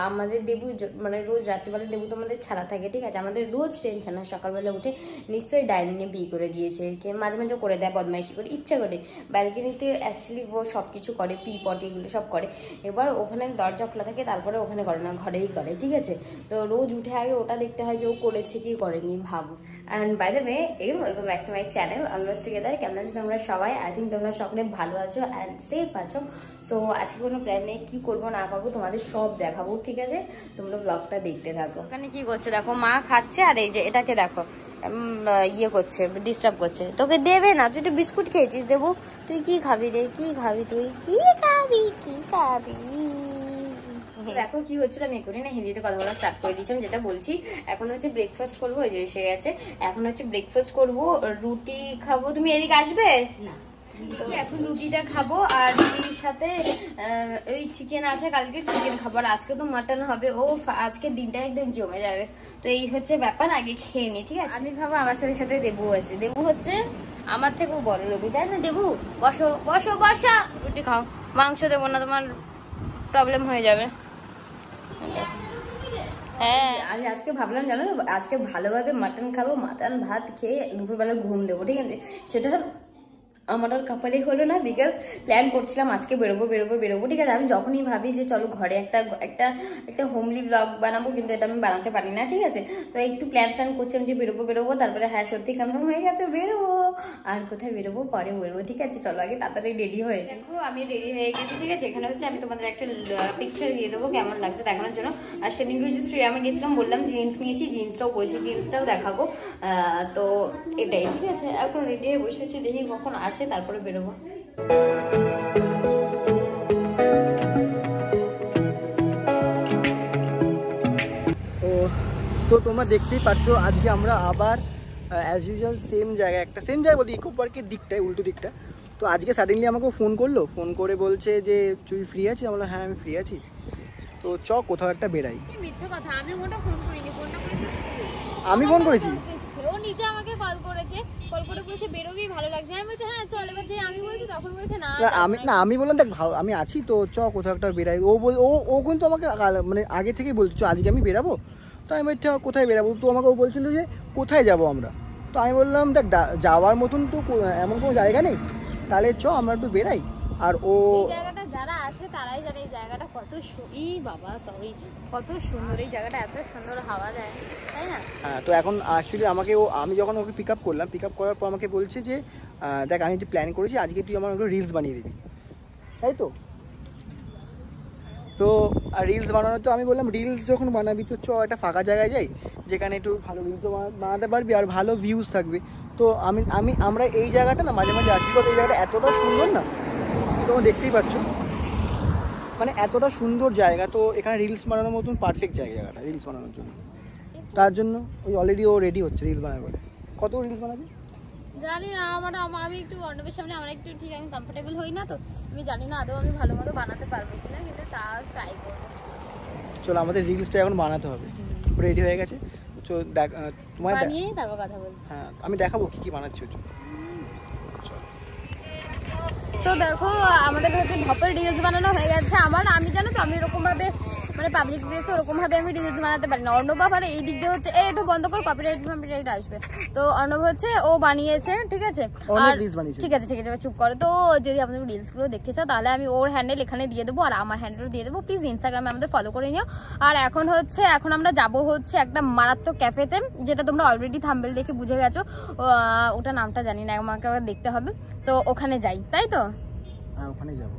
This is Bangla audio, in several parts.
আমাদের দেবু মানে রোজ রাত্রিবেলা দেবু তো আমাদের ছাড়া থাকে, ঠিক আছে, আমাদের রোজ টেনশন হয় সকালবেলা উঠে নিশ্চয়ই ডাইনিংয়ে বিয়ে করে দিয়েছে, কে মাঝে মাঝে করে দেয় বদমাইশি করে ইচ্ছা করে, ব্যালকনিতে অ্যাকচুয়ালি ও সব কিছু করে, পি পট এগুলো সব করে, এবার ওখানে দরজা খোলা থাকে, তারপরে ওখানে করে না, ঘরেই করে, ঠিক আছে। তো রোজ উঠে আগে ওটা দেখতে হয় যে ও করেছে কি করেনি, ভাবো। And by the way welcome back to my channel always together. কেমন আছো তোমরা সবাই? আই থিঙ্ক তোমরা সকলে ভালো আছো অ্যান্ড সেফ আছো। সো আজকে কোনো প্ল্যান নেই, কী করবো না করবো তোমাদের সব দেখাবো, ঠিক আছে, তোমরা ব্লগটা দেখতে থাকো। ওখানে কি করছে দেখো, মা খাচ্ছে আর এই যে এটাকে দেখো ইয়ে করছে, ডিস্টার্ব করছে, তোকে দেবে না, তুই একটু বিস্কুট খেয়েছিস, দেবো, তুই কি খাবি রে, কি খাবি, তুই কি খাবি, কি খাবি। দেখো কি হচ্ছিল, আমি করি না হিন্দিতে কথা বলা স্টার্ট করে দিয়েছিলাম, যেটা বলছি এখন হচ্ছে ব্রেকফাস্ট করবো, ওই যে এসে গেছে, এখন হচ্ছে ব্রেকফাস্ট করবো, রুটি খাবো, তুমি এদিকে আসবে না, তো এখন রুটিটা খাবো আর রুটির সাথে ওই চিকেন আছে, কালকে চিকেন খাবো, আর আজকে তো মাটন হবে, ও আজকে দিনটা একদম জমে যাবে। তো এই হচ্ছে ব্যাপার, আগে খেয়ে নি, ঠিক আছে। আমি খাবো, আমার সাথে সাথে দেবু আছে, দেবু হচ্ছে আমার থেকেও বড় রবি, তাই না দেবু? বসো বসো বসা, রুটি খাও, মাংস দেবো না, তোমার প্রবলেম হয়ে যাবে। হ্যাঁ আমি আজকে ভাবলাম জানো, আজকে ভালোভাবে মাটন খাবো, মাটন ভাত খেয়ে দুপুরবেলা ঘুম দেবো, ঠিক আছে, সেটা আমার আর কপালে হলো না, বিকজ প্ল্যান করছিলাম আজকে বেরোবো বেরোবো বেরোবো, ঠিক আছে, আমি যখনই ভাবি যে চলো ঘরে একটা একটা একটা হোমলি ব্লগ বানাবো, কিন্তু এটা আমি বানাতে পারি না, ঠিক আছে, তো একটু প্ল্যান করছিলাম যে বেরোবো বেরোবো, তারপরে হ্যাঁ সত্যি কনফার্ম হয়ে গেছে বেরোবো, আর কোথায় বেরোবো পরে বেরোবো, ঠিক আছে, চলো আগে তাড়াতাড়ি রেডি হয়ে। দেখো আমি রেডি হয়ে গেছি, ঠিক আছে, এখানে হচ্ছে আমি তোমাদের একটা পিকচার দিয়ে দেবো কেমন লাগছে দেখানোর জন্য। আর সেদিন যে শ্রীরামে গেছিলাম, বললাম জিন্স নিয়েছি, জিন্সটাও পরেছি, জিন্সটাও দেখাবো, তো এটাই, ঠিক আছে, এখন রেডি হয়ে বসেছি, দেখি কখন আসে তারপরে বেরোবো। তো তোমরা দেখতেই পাচ্ছ আজকে আমরা আবার অ্যাজ ইউজুয়াল সেম জায়গায় বলি ইকো পার্কের দিকটায়, উল্টো দিকটা। তো আজকে সাডেনলি আমাকে ফোন করে বলছে যে তুই ফ্রি আছিস? আমি বললাম হ্যাঁ আমি ফ্রি আছি, তো চ কোথাও একটা বেরাই। মিথ্যে কথা, আমি ওটা ফোন করিনি, ফোনটা করেছি আমি ফোন করেছি, ও নিজে আমাকে কল করেছে, কল করে বলছে বেরোবি, ভালো লাগছে, আমি বলছি হ্যাঁ চল, এবার যে আমি বলছি তখন বলছে না, আমি বললাম দেখ ভালো আমি আছি, তো চ কোথাও একটা বেরাই। ও কিন্তু আমাকে মানে আগে থেকেই বলছে চ আজকে আমি বেরাবো, তো আমি বলছি কোথায় বেরাবো, তো আমাকে ও বলছিল যে কোথায় যাবো আমরা, তো আমি বললাম দেখ যাওয়ার মতন তো এমন কোনো জায়গা নেই, তাহলে চ আমরা একটু বেরাই। আর ও জায়গাটা যারা আসে তারাই জানে এই জায়গাটা কত কত সুন্দর, এই জায়গাটা এত সুন্দর হাওয়া দেয়, তাই না? হ্যাঁ, তো এখন অ্যাকচুয়ালি আমি যখন ওকে পিক আপ করার পর আমাকে বলছে যে দেখ আমি যে প্ল্যান করেছি আজকে তুই আমার রিলস বানিয়ে দিবি, তাই তো রিলস বানানো, তো আমি বললাম রিলস যখন বানাবি তো চ একটা ফাঁকা জায়গায় যাই, যেখানে একটু ভালো রিলসও বানাতে পারবি আর ভালো ভিউজ থাকবে। তো আমরা এই জায়গাটা না মাঝে মাঝে আসি, বিকজ এই জায়গাটা এতটা সুন্দর না, তোমরা দেখতেই পাচ্ছ, মানে এতটা সুন্দর জায়গা, তো এখানে রিলস বানানোর মতন পারফেক্ট জায়গাটা রিলস বানানোর জন্য। তার জন্য ওই অলরেডি ও রেডি হচ্ছে রিলস বানাবে বলে। কত রিলস বানাবি জানি না, আমি একটু অন্যদের সামনে আমরা একটু ঠিক আমি কমফোর্টেবল হই না, তো আমি জানি না আদৌ আমি ভালো মতো বানাতে পারবো কিনা, কিন্তু তা ট্রাই করবো। চলো আমাদের রিলসটা এখন বানাতে হবে, রেডি হয়ে গেছে, চো দেখ তোমার বানিয়ে তারপর কথা বলছি। হ্যাঁ আমি দেখাবো কি কি বানাচ্ছি। তো দেখো আমাদের হচ্ছে ঢপের রিলস বানানো হয়ে গেছে আমার, আমি জানো তো আমি এরকম ভাবে মানে পাবলিক প্লেসে ওরকম ভাবে আমি রিলস বানাতে পারি না। অর্ণব আবার এই দিক দিয়ে হচ্ছে এটা বন্ধ করে কপিরাইট আসবে, তো অর্ণব হচ্ছে ও বানিয়েছে, ঠিক আছে, আর ঠিক আছে চুপ করো। তো যদি আমাদের রিলস গুলো দেখতে চাও তাহলে আমি ওর হ্যান্ডেল এখানে দিয়ে দেবো আর আমার হ্যান্ডেল দিয়ে দেবো, প্লিজ ইনস্টাগ্রামে আমাদের ফলো করে নিও। আর এখন আমরা যাবো হচ্ছে একটা মারাত্মক ক্যাফেতে, যেটা তোমরা অলরেডি থাম্বনেল দেখে বুঝে গেছো, ওটা নামটা জানি না, আমাকে দেখতে হবে, তো ওখানে যাই, তাই তো? হ্যাঁ ওখানে যাবো।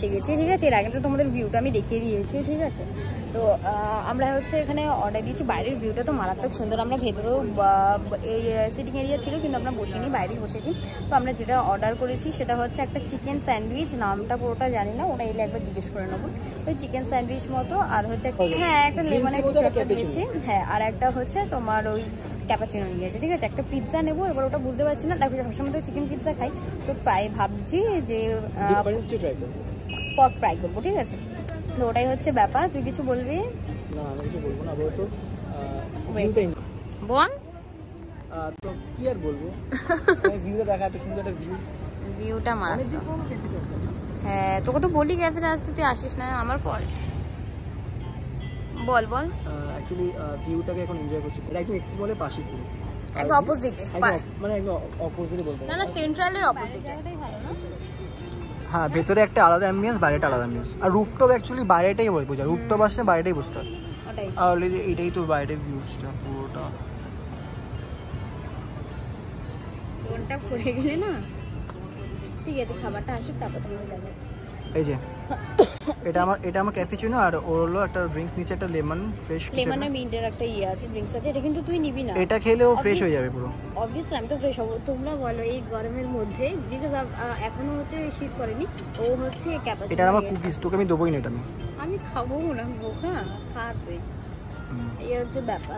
এসে গেছি, ঠিক আছে। এর আগে তো তোমাদের ভিউটা আমি দেখিয়ে দিয়েছি, ঠিক আছে। তো আমরা হচ্ছে এখানে অর্ডার দিয়েছি। বাইরের ভিউটা তো মারাত্মক সুন্দর। আমরা ভেতরেও এই সিটিং এরিয়া ছিল, কিন্তু আমরা বসিনি, বাইরেই বসেছি। তো আমরা যেটা অর্ডার করেছি সেটা হচ্ছে একটা চিকেন স্যান্ডউইচ, নামটা পুরোটা জানি না, ওটা এলে একবার জিজ্ঞেস করে নেবো। ওই চিকেন স্যান্ডউইচ মতো, আর হচ্ছে হ্যাঁ একটা লেমনের কিছু একটা নিয়েছি, হ্যাঁ। আর একটা হচ্ছে তোমার ওই ক্যাপাচিনো নিয়েছে, ঠিক আছে। একটা পিৎজা নেবো, এবার ওটা বুঝতে পারছি না, তারপরে সবসময় তো চিকেন পিৎজা খাই, তো ভাবছি যে পট ফ্রাই করবো, ঠিক আছে। তো ওটাই হচ্ছে ব্যাপার। তুই কিছু বলবি? না আমি কিছু বলবো না, বলতো বল। তো কি আর বলবো, ভিউটা দেখা, এত সুন্দর একটা ভিউটা মারাত্মক। হ্যাঁ তোকে তো বলি ক্যাফেতে আসতে, তুই আসিস না, আমার ফল্ট। বল বল। অ্যাকচুয়ালি ভিউটাকে এখন এনজয় করছি। এটা একদম এক্সিস মলের পাশে পুরো, একদম অপোজিটে, মানে একদম অপোজিটে বলতে না সেন্ট্রালের অপোজিটে। এটাই ভালো না? হ্যাঁ, ভেতরে একটা আলাদা অ্যাম্বিয়েন্স, বাইরেটা আলাদা অ্যাম্বিয়েন্স। আর রুফটপ অ্যাকচুয়ালি বাইরেটাই বোঝা, রুফটপ আসলে বাইরেটাই বুঝতে হয়। ওটাই। আর অলরেডি এটাই তো বাইরের ভিউজটা পুরোটা। ফোনটা পড়ে গেলে না, ঠিক আছে খাবারটা আসুক তারপর তোমাকে দেখাচ্ছি। এই যে এটা আমার ক্যাপুচিনো, আর ওর হলো একটা ড্রিঙ্কস নিচে, একটা লেমন ফ্রেশ, লেমনের মিন্টের একটা আছে, ড্রিঙ্কস আছে। এটা কিন্তু তুই নিবি না, এটা খেলে ও ফ্রেশ হয়ে যাবে পুরো। অবভিয়াসলি আমি তো ফ্রেশ হবো। তোমরা বলো এই গরমের মধ্যে, বিকজ এখনো হচ্ছে শীত করেনি, ও হচ্ছে ক্যাপাচিনো। এটা আমার কুকিজ, তোকে আমি দেবোই না এটা। আমি খাবো না, বোকা খা তুই, এই হচ্ছে ব্যাপার।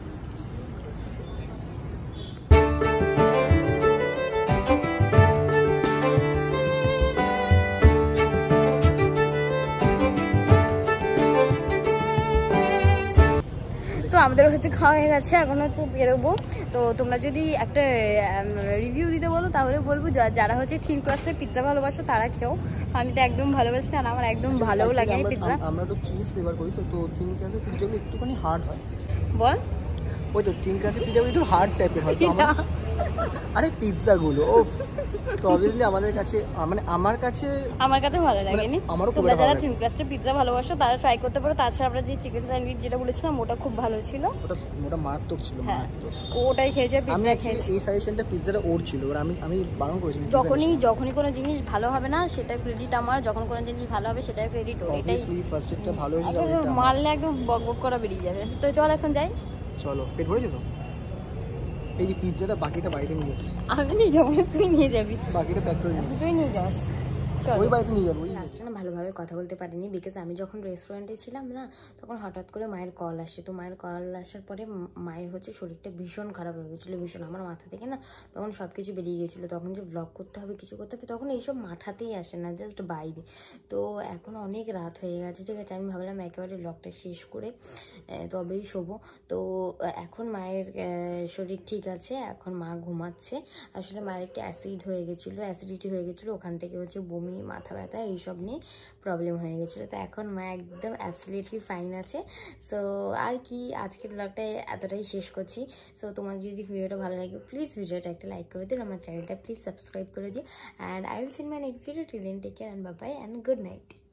তো আমাদের হচ্ছে খাওয়া হয়ে গেছে, এখন হচ্ছে বেরোবো। তো তোমরা যদি একটা রিভিউ দিতে বলো তাহলে বলবো যারা হচ্ছে থিন ক্রাস্টের পিৎজা ভালোবাসো তারা খেও। আমি তো একদম ভালোবাসি না, আর আমার একদম ভালোও লাগে না পিৎজা। আমরা তো চিজ ফ্লেভার করি, তো থিন ক্রাস্টের পিৎজাগুলো একটুখানি হার্ড হয়। বল। ওই তো থিন ক্রাস্টের পিৎজাগুলো একটু হার্ড টাইপের হয়। আরে পিৎজাগুলো তো অবভিয়াসলি আমাদের কাছে, মানে আমার কাছে ভালো লাগেনি। আমারও খুব তোমরা ভালো যারা লাগে। থিন ক্রাস্টের পিৎজা ভালোবাসো তারা ট্রাই করতে পারো। তাছাড়া আমরা যে চিকেন স্যান্ডউইচ যেটা বলেছিলাম ওটা খুব ভালো ছিল, ওটা মারাত্মক ছিল। হ্যাঁ ওটাই খেয়েছে, পিৎজা খেয়েছে। এই সাজেশনটা পিৎজাটা ওর ছিল, আর আমি বারণ করেছি। যখনই কোনো জিনিস ভালো হবে না সেটার ক্রেডিট আমার, যখন কোনো জিনিস ভালো হবে সেটার ক্রেডিট ওর। এটাই ফার্স্ট এডটা ভালো হয়ে যাবে, মারলে একদম বক বক করা বেরিয়ে যাবে। তো চল এখন যাই। চলো, পেট ভরেছে তো? এই যে পিৎজাটা বাকিটা বাইরে নিয়ে যাচ্ছি। আমি নিয়ে যাবো, তুই নিয়ে যাবি। বাকিটা প্যাক করে নিচ্ছি। তুই নিয়ে যাস। ওই বাড়িতে নিয়ে যাবো। লাস্টে না ভালোভাবে কথা বলতে পারিনি, বিকজ আমি যখন রেস্টুরেন্টে ছিলাম না, তখন হঠাৎ করে মায়ের কল আসে। তো মায়ের কল আসার পরে মায়ের হচ্ছে শরীরটা ভীষণ খারাপ হয়ে গেছিলো, ভীষণ। আমার মাথা থেকে না তখন সব কিছু বেরিয়ে গেছিলো। তখন যে ব্লগ করতে হবে, কিছু করতে হবে, তখন এইসব মাথাতেই আসে না, জাস্ট বাইরে। তো এখন অনেক রাত হয়ে গেছে, ঠিক আছে। আমি ভাবলাম একেবারে ব্লগটা শেষ করে তবেই শোবো। তো এখন মায়ের শরীর ঠিক আছে, এখন মা ঘুমাচ্ছে। আসলে মায়ের একটু অ্যাসিডিটি হয়ে গেছিলো, ওখান থেকে হচ্ছে বমি, মাথা ব্যথা এইসব নিয়ে প্রবলেম হয়ে গেছিলো। তো এখন মা একদম অ্যাবসলিউটলি ফাইন আছে। সো আর কি, আজকের ব্লগটা এতটাই শেষ করছি। সো তোমার যদি ভিডিওটা ভালো লাগে প্লিজ ভিডিওটা একটা লাইক করে দিও, আমার চ্যানেলটা প্লিজ সাবস্ক্রাইব করে দিও। And I will see in my next video. Till then take care and bye bye and good night.